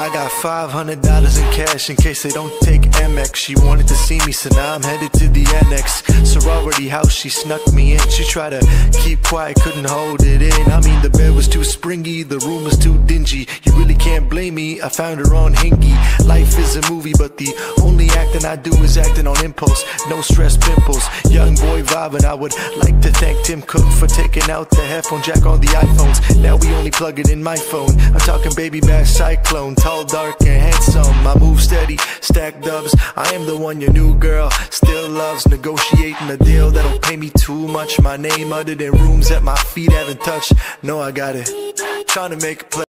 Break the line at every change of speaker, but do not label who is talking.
I got $500 in cash in case they don't take Amex. She wanted to see me, so now I'm headed to the annex. Sorority house, she snuck me in. She tried to keep quiet, couldn't hold it in. I mean, the bed was too springy, the room was too dingy. You really can't blame me, I found her on Hingy. Life is a movie, but the only acting I do is acting on impulse. No stress pimples, young boy vibing. I would like to thank Tim Cook for taking out the headphone jack on the iPhones. Now we only plug it in my phone. I'm talking baby bash cyclone, tall, dark, and handsome. I move steady, stack dubs. I am the one your new girl still loves. Negotiating a deal that'll pay me too much. My name uttered in rooms that my feet haven't touched. No, I got it. Trying to make a play.